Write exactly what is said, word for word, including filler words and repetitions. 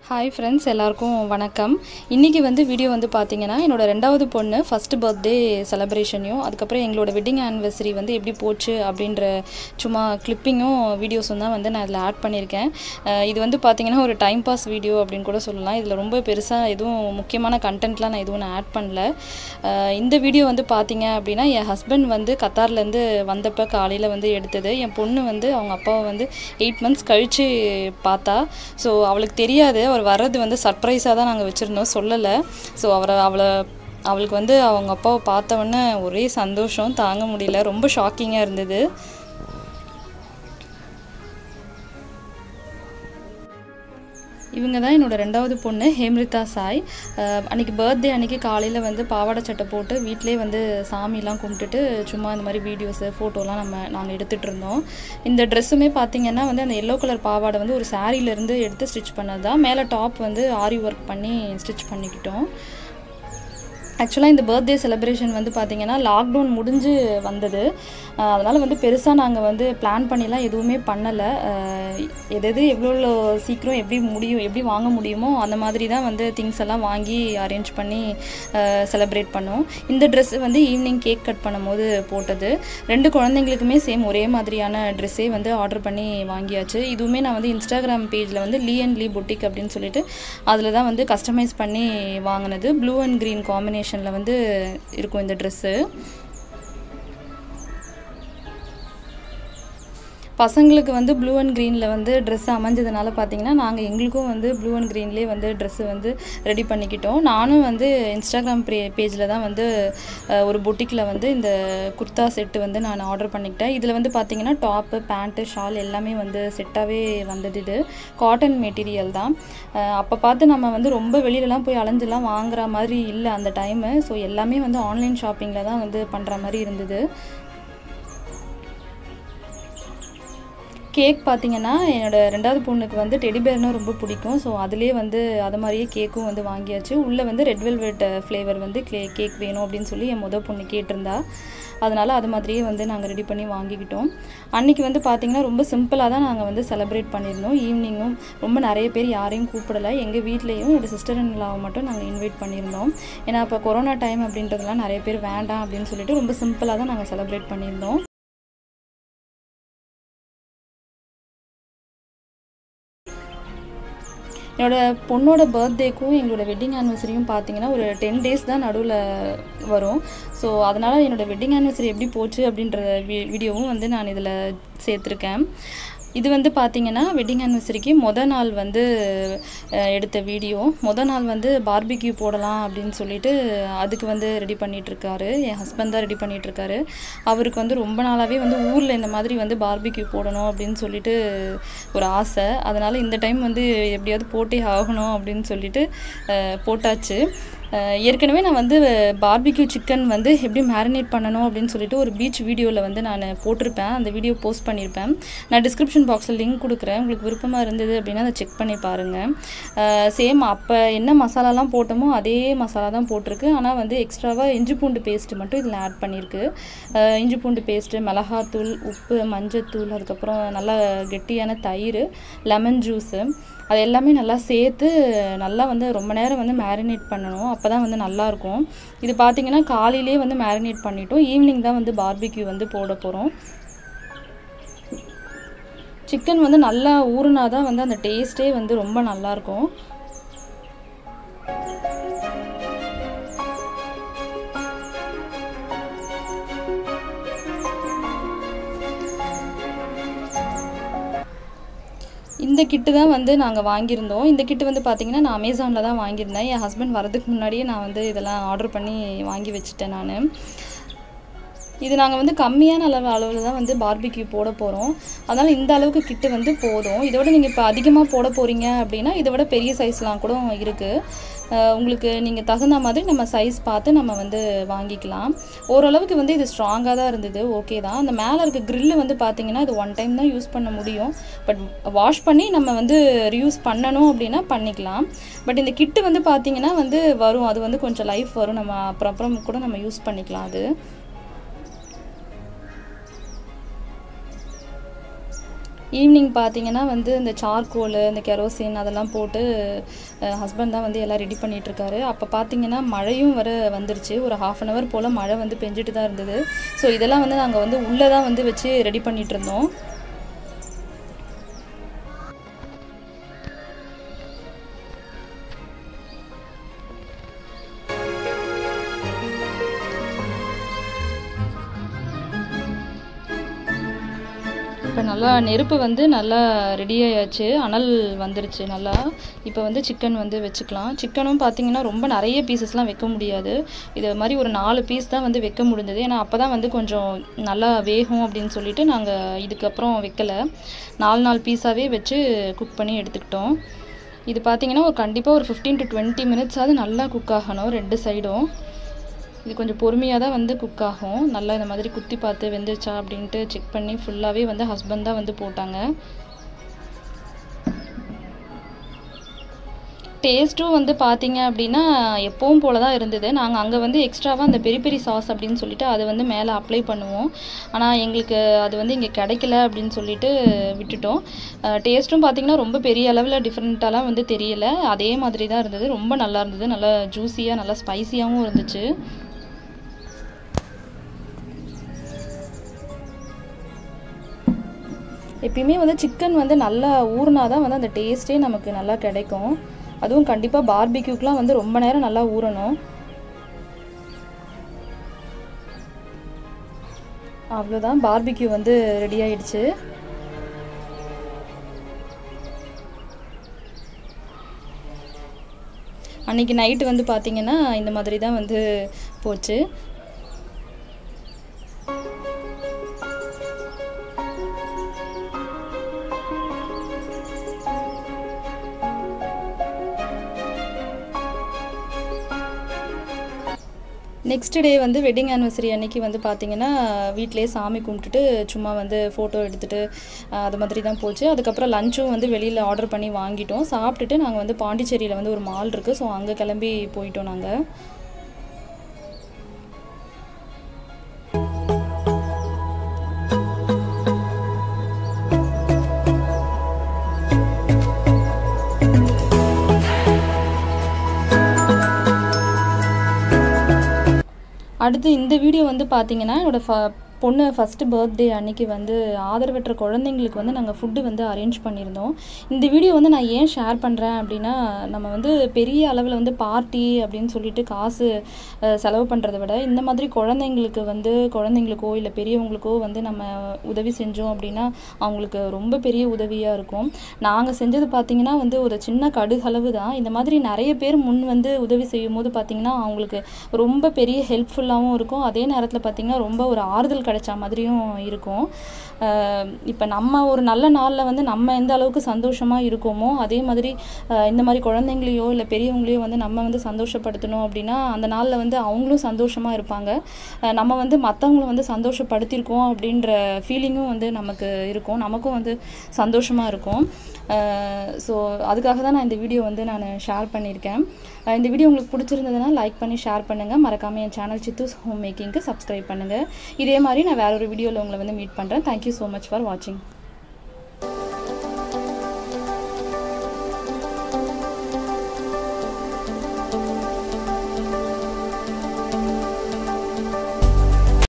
Hi friends, எல்லாருக்கும் வணக்கம். இன்னைக்கு வந்து வீடியோ வந்து பாத்தீங்கன்னா என்னோட இரண்டாவது பொண்ணு ஃபர்ஸ்ட் பர்த்டே செலிப்ரேஷனையும் அதுக்கு அப்புறம் எங்களோட வெட்டிங் ஆனிவர்சரி வந்து எப்படி போச்சு அப்படிங்கற சும்மா கிளிப்பிங்கும் வீடியோஸும் தான் வந்து நான் இதல ஆட் பண்ணிருக்கேன். இது வந்து பாத்தீங்கன்னா ஒரு டைம் பாஸ் வீடியோ அப்படினு கூட சொல்லலாம். இதுல ரொம்ப பெருசா எதுவும் முக்கியமான கண்டென்ட்லாம் நான் எதுவும் ஆட் பண்ணல. இந்த வீடியோ வந்து பாத்தீங்க அப்படினா என் ஹஸ்பண்ட் வந்து கத்தார்ல இருந்து வந்தப்ப காலையில வந்து எடுத்தது. என் பொண்ணு வந்து அவங்க அப்பாவை வந்து eight months கழிச்சு பார்த்தா. சோ அவளுக்கு தெரியாது அவர் வரது வந்து சர்ப்ரைஸா தான் நாங்க வச்சிருந்தோம் சொல்லல. சோ அவர அவள அவளுக்கு வந்து அவங்க அப்பாவை பார்த்த உடனே ஒரே சந்தோஷம் தாங்க முடியல. ரொம்ப ஷாக்கிங்கா இருந்தது. இவங்க தான் என்னோட இரண்டாவது பொண்ணு ஹேம்ரிதா சாய். அன்னைக்கு பர்த்டே அன்னைக்கு காலையில வந்து பாவாடை சட்டை போட்டு வீட்லயே வந்து சாமி எல்லாம் கும்பிட்டுட்டு சும்மா இந்த மாதிரி வீடியோஸ் போட்டோலாம் நம்ம நாங்க எடுத்துட்டு இருந்தோம். இந்த Dressமே பாத்தீங்கன்னா வந்து அந்த yellow கலர் பாவாடை வந்து ஒரு சாரில இருந்து எடுத்து ஸ்டிட்ச் பண்ணதா. மேல டாப் வந்து ஆரி வர்க் பண்ணி ஸ்டிட்ச் பண்ணிக்கிட்டோம். Actually இந்த பர்த்டே செலிப்ரேஷன் வந்து பாத்தீங்கன்னா லாக்டவுன் முடிஞ்சு வந்தது. அதனால வந்து பெருசா நாங்க வந்து பிளான் பண்ணிலாம் எதுவுமே பண்ணல. எதெது எவ்வளவு சீக்கிரம் எப்படி முடியும் எப்படி வாங்க முடியுமோ அந்த மாதிரி தான் வந்து திங்ஸ் எல்லாம் வாங்கி அரேஞ்ச் பண்ணி செலிப்ரேட் பண்ணோம். இந்த Dress வந்து ஈவினிங் கேக் கட் பண்ணும்போது போட்டது. ரெண்டு குழந்தைகளுக்குமே சேம் ஒரே மாதிரியான Dressே வந்து ஆர்டர் பண்ணி வாங்கியாச்சு. இதுவுமே நான் வந்து Instagram பேஜ்ல வந்து Lee and Lee Boutique அப்படினு சொல்லிட்டு அதுல தான் வந்து கஸ்டமைஸ் பண்ணி வாங்குனது. ப்ளூ அண்ட் கிரீன் காம்பினேஷன் வந்து இருக்கும் இந்த Dress. பசங்களுக்கு வந்து ப்ளூ அண்ட் கிரீன்ல வந்து Dress அமைஞ்சதனால பாத்தீங்கன்னா நாங்க எங்களுக்கும் வந்து ப்ளூ அண்ட் கிரீன்லயே வந்து Dress வந்து ரெடி பண்ணிக்கிட்டோம். நானும் வந்து Instagram பேஜ்ல தான் வந்து ஒரு பொட்டிக்ல வந்து இந்த குர்தா செட் வந்து நான் ஆர்டர் பண்ணிட்டேன். இதுல வந்து பாத்தீங்கன்னா டாப், பேண்ட், ஷால் எல்லாமே வந்து செட்டாவே வந்தது. இது காட்டன் மெட்டீரியல் தான். அப்ப பார்த்து நம்ம வந்து ரொம்ப வெளியில எல்லாம் போய் அலைஞ்சலாம் வாங்குற மாதிரி இல்ல அந்த டைம். சோ எல்லாமே வந்து ஆன்லைன் ஷாப்பிங்ல தான் வந்து பண்ற மாதிரி இருந்தது. கேக் பாத்தீங்கன்னா என்னோட இரண்டாவது பொண்ணுக்கு வந்து டெடி பேர்னா ரொம்ப பிடிக்கும். சோ அதிலே வந்து அத மாதிரியே கேக்கும் வந்து வாங்கியாச்சு. உள்ள வந்து ரெட் வெல்வெட் ஃப்ளேவர் வந்து கேக் வேணும் அப்படினு சொல்லி என் முத பொண்ணு கேட்டிருந்தா. அதனால அது மாதிரியே வந்து நாங்க ரெடி பண்ணி வாங்கிக்கிட்டோம். அன்னைக்கு வந்து பாத்தீங்கன்னா ரொம்ப சிம்பிளா தான் நாங்க வந்து செலிப்ரேட் பண்ணிருந்தோம். ஈவினிங்கும் ரொம்ப நிறைய பேர் யாரையும் கூப்பிடல. எங்க வீட்லயும் என்னோட சிஸ்டர் இன் லாவை மட்டும் நாங்க இன்வைட் பண்ணிருந்தோம். ஏனா அப்ப கொரோனா டைம் அப்படின்றதனால நிறைய பேர் வேண்டாம் அப்படினு சொல்லிட்டு ரொம்ப சிம்பிளா தான் நாங்க செலிப்ரேட் பண்ணிருந்தோம். என்னோட பொண்ணோட பர்த்டேக்கும் எங்களோட வெட்டிங் ஆனிவர்சரியும் பாத்தீங்கன்னா ஒரு ten டேஸ் தான் நடுவுல வரும். சோ அதனால என்னோட வெட்டிங் ஆனிவர்சரி எப்படி போச்சு அப்படிங்கற வீடியோவும் வந்து நான் இதல சேர்த்திருக்கேன். இது வந்து பாத்தீங்கன்னா வெட்டிங் ஆனிவர்சரிக்கு முத நாள் வந்து எடுத்த வீடியோ. முத நாள் வந்து பார்பிக்யூ போடலாம் அப்படினு சொல்லிட்டு அதுக்கு வந்து ரெடி பண்ணிட்டு இருக்காரு. என் ஹஸ்பண்ட் தான் ரெடி பண்ணிட்டு இருக்காரு. அவருக்கு வந்து ரொம்ப நாளாவே வந்து ஊர்ல இந்த மாதிரி வந்து பார்பிக்யூ போடணும் அப்படினு சொல்லிட்டு ஒரு ஆசை. அதனால இந்த டைம் வந்து எப்படியாவது போட்டே ஆகணும் அப்படினு சொல்லிட்டு போட்டாச்சு. ஏற்கனவே நான் வந்து பார்பிக்யூ சிக்கன் வந்து எப்படி மேரினேட் பண்ணனும் அப்படினு சொல்லிட்டு ஒரு பீச் வீடியோல வந்து நான் போட்டுருப்பேன். அந்த வீடியோ போஸ்ட் பண்ணிருப்பேன். நான் டிஸ்கிரிப்ஷன் பாக்ஸ்ல லிங்க் கொடுக்கிறேன். உங்களுக்கு விருப்பமா இருந்தது அப்படினா அத செக் பண்ணி பாருங்க. சேம் அப்ப என்ன மசாலாலாம் போட்டமோ அதே மசாலா தான் போட்டுருக்கு. ஆனா வந்து எக்ஸ்ட்ராவா இஞ்சி பூண்டு பேஸ்ட் மட்டும் இதல ஆட் பண்ணிருக்கு. இஞ்சி பூண்டு பேஸ்ட், மிளகாய் தூள், உப்பு, மஞ்சள் தூள், அதுக்கு அப்புறம் நல்ல கெட்டியான தயிர், லெமன் ஜூஸ் அது எல்லாமே நல்லா சேர்த்து நல்லா வந்து ரொம்ப நேரம் வந்து மேரினேட் பண்ணனும். அப்பதான் வந்து நல்லா இருக்கும். இது பாத்தீங்கன்னா காலையிலேயே வந்து மேரினேட் பண்ணிட்டோம். ஈவினிங் தான் வந்து பார்பிக்யூ வந்து போட போறோம். சிக்கன் வந்து நல்லா ஊறுனா தான் வந்து அந்த டேஸ்டே வந்து ரொம்ப நல்லா இருக்கும். இந்த கிட் தான் வந்து நாங்க வாங்கியிருந்தோம். இந்த கிட் வந்து பாத்தீங்கன்னா நான் Amazonல தான் வாங்கியிருந்தேன். என் ஹஸ்பண்ட் வரதுக்கு முன்னாடியே நான் வந்து இதெல்லாம் ஆர்டர் பண்ணி வாங்கி வச்சிட்டேன் நானு. இது நாங்க வந்து கம்மியான அளவு அளவுல தான் வந்து பார்பிக்யூ போட போறோம். அதனால இந்த அளவுக்கு கிட் வந்து போதும். இதோட நீங்க இப்ப அதிகமா போட போறீங்க அப்படினா இத விட பெரிய சைஸ்லாம் கூட இருக்கு. உங்களுக்கு நீங்க தகுந்த மாதிரி நம்ம சைஸ் பார்த்து நம்ம வந்து வாங்கிக்கலாம். ஓரளவுக்கு வந்து இது ஸ்ட்ராங்கா தான் இருந்தது. ஓகே தான். அந்த மேல இருக்க grill வந்து பாத்தீங்கன்னா இது one டைம் தான் யூஸ் பண்ண முடியும். பட் வாஷ் பண்ணி நம்ம வந்து ரீயூஸ் பண்ணனும் அப்படினா பண்ணிக்கலாம். பட் இந்த கிட் வந்து பாத்தீங்கன்னா வந்து வரும். அது வந்து கொஞ்சம் லைஃப் வரும். நம்ம அப்புறம் அப்புறம் கூட நம்ம யூஸ் பண்ணிக்கலாம் அது. ஈவினிங் பார்த்தீங்கன்னா வந்து இந்த சார்கோல் இந்த கெரோசின் அதெல்லாம் போட்டு ஹஸ்பண்ட் தான் வந்து எல்லாம் ரெடி பண்ணிகிட்ருக்காரு. அப்போ பார்த்தீங்கன்னா மழையும் வர வந்துருச்சு. ஒரு ஹாஃப் அன் ஹவர் போல் மழை வந்து பெஞ்சிட்டு தான் இருந்தது. ஸோ இதெல்லாம் வந்து நாங்கள் வந்து உள்ளே தான் வந்து வச்சு ரெடி பண்ணிகிட்டு இருந்தோம். இப்போ நல்லா நெருப்பு வந்து நல்லா ரெடி ஆயாச்சு, அனல் வந்துருச்சு நல்லா. இப்போ வந்து சிக்கன் வந்து வச்சுக்கலாம். சிக்கனும் பார்த்திங்கன்னா ரொம்ப நிறைய பீசஸ்லாம் வைக்க முடியாது. இது மாதிரி ஒரு நாலு பீஸ் தான் வந்து வைக்க முடிஞ்சது. ஏன்னா அப்போ தான் வந்து கொஞ்சம் நல்லா வேகும் அப்படின்னு சொல்லிட்டு நாங்கள் இதுக்கப்புறம் வைக்கலை. நாலு நாலு பீஸாகவே வச்சு குக் பண்ணி எடுத்துக்கிட்டோம். இது பார்த்திங்கன்னா ஒரு கண்டிப்பாக ஒரு ஃபிஃப்டீன் டு டுவெண்ட்டி மினிட்ஸாவது நல்லா குக் ஆகணும் ரெண்டு சைடும். இது கொஞ்சம் பொறுமையாக தான் வந்து குக் ஆகும். நல்லா இந்த மாதிரி குத்தி பார்த்து வெந்துருச்சா அப்படின்ட்டு செக் பண்ணி ஃபுல்லாகவே வந்து ஹஸ்பண்ட் தான் வந்து போட்டாங்க. டேஸ்ட்டும் வந்து பார்த்தீங்க அப்படின்னா எப்பவும் போல தான் இருந்தது. நாங்கள் அங்கே வந்து எக்ஸ்ட்ராவாக அந்த பெரி பெரி சாஸ் அப்படின்னு சொல்லிட்டு அதை வந்து மேலே அப்ளை பண்ணுவோம். ஆனால் எங்களுக்கு அது வந்து இங்கே கிடைக்கல அப்படின்னு சொல்லிட்டு விட்டுட்டோம். டேஸ்ட்டும் பார்த்திங்கன்னா ரொம்ப பெரிய அளவில் டிஃப்ரெண்ட்டாலாம் வந்து தெரியல. அதே மாதிரி தான் இருந்தது. ரொம்ப நல்லா இருந்தது. நல்லா ஜூஸியாக நல்லா ஸ்பைஸியாகவும் இருந்துச்சு. எப்பயுமே வந்து சிக்கன் வந்து நல்லா ஊறினா தான் வந்து அந்த டேஸ்ட்டே நமக்கு நல்லா கிடைக்கும். அதுவும் கண்டிப்பாக பார்பிக்யூக்கெலாம் வந்து ரொம்ப நேரம் நல்லா ஊறணும். அவ்வளோதான், பார்பிக்யூ வந்து ரெடி ஆயிடுச்சு. அன்றைக்கி நைட்டு வந்து பார்த்திங்கன்னா இந்த மாதிரி தான் வந்து போச்சு. நெக்ஸ்ட் டே வந்து வெட்டிங் ஆனிவர்சரி அன்றைக்கி வந்து பார்த்திங்கன்னா வீட்டிலே சாமி கும்பிட்டுட்டு சும்மா வந்து ஃபோட்டோ எடுத்துகிட்டு அது மாதிரி தான் போச்சு. அதுக்கப்புறம் லஞ்சும் வந்து வெளியில் ஆர்டர் பண்ணி வாங்கிட்டோம். சாப்பிட்டுட்டு நாங்கள் வந்து பாண்டிச்சேரியில் வந்து ஒரு மால் இருக்குது, ஸோ அங்கே கிளம்பி போயிட்டோம் நாங்கள். அடுத்து இந்த வீடியோ வந்து பார்த்திங்கன்னா என்னோடய ஃப பொண்ணு ஃபஸ்ட்டு பர்த்டே அன்றைக்கி வந்து ஆதரவற்ற குழந்தைங்களுக்கு வந்து நாங்கள் ஃபுட்டு வந்து அரேஞ்ச் பண்ணியிருந்தோம். இந்த வீடியோ வந்து நான் ஏன் ஷேர் பண்ணுறேன் அப்படின்னா, நம்ம வந்து பெரிய அளவில் வந்து பார்ட்டி அப்படின்னு சொல்லிட்டு காசு செலவு பண்ணுறதை விட இந்த மாதிரி குழந்தைங்களுக்கு வந்து குழந்தைங்களுக்கோ இல்லை பெரியவங்களுக்கோ வந்து நம்ம உதவி செஞ்சோம் அப்படின்னா அவங்களுக்கு ரொம்ப பெரிய உதவியாக இருக்கும். நாங்கள் செஞ்சது பார்த்திங்கன்னா வந்து ஒரு சின்ன கடுகளவு தான். இந்த மாதிரி நிறைய பேர் முன் வந்து உதவி செய்யும் போது பார்த்திங்கன்னா அவங்களுக்கு ரொம்ப பெரிய ஹெல்ப்ஃபுல்லாகவும் இருக்கும். அதே நேரத்தில் பார்த்திங்கன்னா ரொம்ப ஒரு ஆறுதல் கிடைச்ச மாதிரியும் இருக்கும். இப்போ நம்ம ஒரு நல்ல நாளில் வந்து நம்ம எந்த அளவுக்கு சந்தோஷமாக இருக்கோமோ அதே மாதிரி இந்த மாதிரி குழந்தைங்களையோ இல்லை பெரியவங்களையோ வந்து நம்ம வந்து சந்தோஷப்படுத்தணும் அப்படின்னா அந்த நாளில் வந்து அவங்களும் சந்தோஷமாக இருப்பாங்க. நம்ம வந்து மற்றவங்களும் வந்து சந்தோஷப்படுத்தியிருக்கோம் அப்படின்ற ஃபீலிங்கும் வந்து நமக்கு இருக்கும், நமக்கும் வந்து சந்தோஷமாக இருக்கும். ஸோ அதுக்காக தான் நான் இந்த வீடியோ வந்து நான் ஷேர் பண்ணியிருக்கேன். இந்த வீடியோ உங்களுக்கு பிடிச்சிருந்ததுன்னா லைக் பண்ணி ஷேர் பண்ணுங்கள். மறக்காமல் என் சேனல் சித்தூஸ் ஹோம் மேக்கிங்க்கு சப்ஸ்கிரைப் பண்ணுங்கள். இதே மாதிரி நான் வேற ஒரு வீடியோவில் உங்களை வந்து மீட் பண்ணுறேன். தேங்க்யூ ஸோ மச் ஃபார் வாட்சிங்.